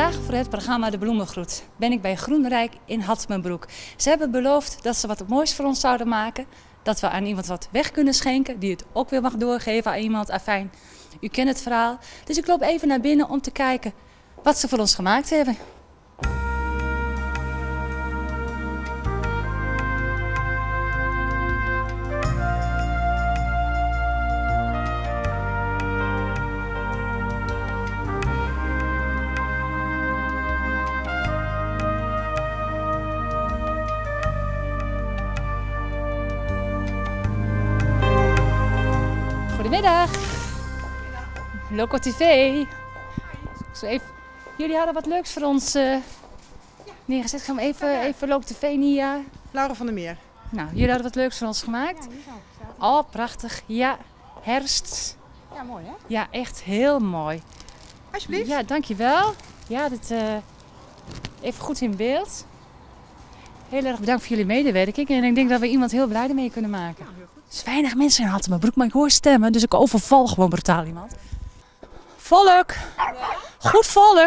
Vandaag voor het programma De Bloemengroet ben ik bij Groenrijk in Hattemerbroek. Ze hebben beloofd dat ze wat moois voor ons zouden maken. Dat we aan iemand wat weg kunnen schenken, die het ook weer mag doorgeven aan iemand. Afijn, u kent het verhaal. Dus ik loop even naar binnen om te kijken wat ze voor ons gemaakt hebben. Goedemiddag. Loco TV. Zo even. Jullie hadden wat leuks voor ons neergezet. Ik ga hem even Loco TV Nia. Laura van der Meer. Nou, jullie hadden wat leuks voor ons gemaakt. Oh, prachtig. Ja, herfst. Ja, mooi hè? Ja, echt heel mooi. Alsjeblieft. Ja, dankjewel. Ja, dit even goed in beeld. Heel erg bedankt voor jullie medewerking. En ik denk dat we iemand heel blij ermee kunnen maken. Ja, heel goed. Er is weinig mensen in Hattemerbroek, maar ik hoor stemmen, dus ik overval gewoon brutaal iemand. Volk! Goed volk!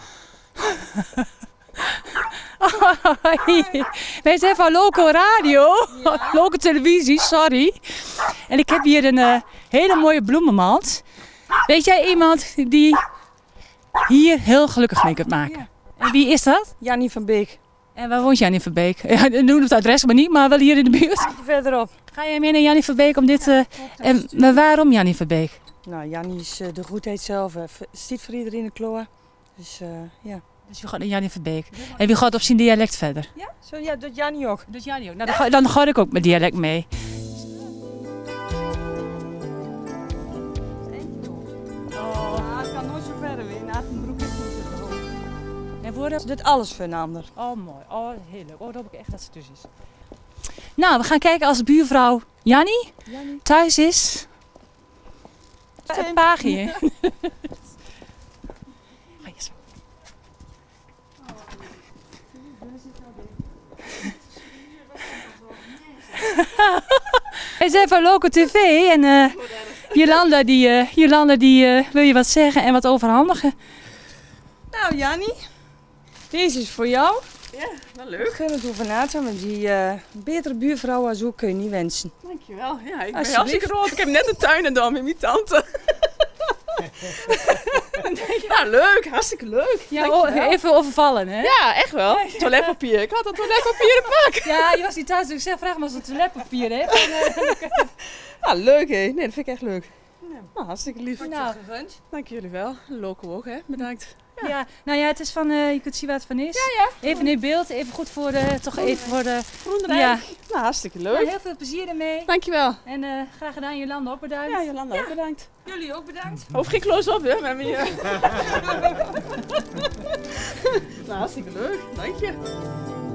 Wij zijn van Loco Radio, Loco Televisie, sorry. En ik heb hier een hele mooie bloemenmand. Weet jij iemand die hier heel gelukkig mee kunt maken? En wie is dat? Jannie van Beek. En waar woont Jannie Verbeek? Ja, noem het adres maar niet, maar wel hier in de buurt. Verderop. Ga jij mee naar Jannie Verbeek om dit... maar waarom Jannie Verbeek? Nou, Jannie is de goedheid zelf. Stiet voor iedereen in de kloor. Dus ja. Dus je gaat naar Jannie Verbeek. En wie gaat op zijn dialect verder? Ja? Zo, ja, dat Jannie ook. Dus Jannie ook. Nou, dan ga ik ook met dialect mee. Oh, het kan nooit zo verder weer. Na een broek is het gewoon. En voor de... Ze doet alles voor een ander. Oh, mooi. Oh, heel leuk. Oh, dat hoop ik echt dat ze thuis is. Nou, we gaan kijken als buurvrouw Jannie thuis is. Het paagje. Wij zijn van Loco TV en Jolanda die wil je wat zeggen en wat overhandigen. Nou, Jannie. Deze is voor jou. Ja, wel Ik leuk. gun het over na te, maar die betere buurvrouw als ook kun je niet wensen. Dankjewel. Ja, ik ben Alsjeblieft. hartstikke rood. Ik heb net een tuin en dan met mijn tante. Ja, leuk. Hartstikke leuk. Ja, Dankjewel. even overvallen hè? Ja, echt wel. Toiletpapier. Ik had dat toiletpapier in pak. Ja, je was niet thuis, dus ik zeg vraag maar als het toiletpapier hè. Ja, leuk hè. Nee, dat vind ik echt leuk. Nou, hartstikke lief. Nou, Dank jullie wel. Loco ook hè. Bedankt. ja, nou ja, het is van, je kunt zien waar het van is. Ja. Even in beeld, even goed voor de, toch even voor de... Groenrijk. Ja. Nou, hartstikke Nou, leuk. heel veel plezier ermee. Dankjewel. En graag gedaan, Jolanda ook bedankt. Ja, Jolanda ook bedankt. Jullie ook bedankt. Hoef geen close-up hè, met me. Nou, hartstikke leuk. Dank je.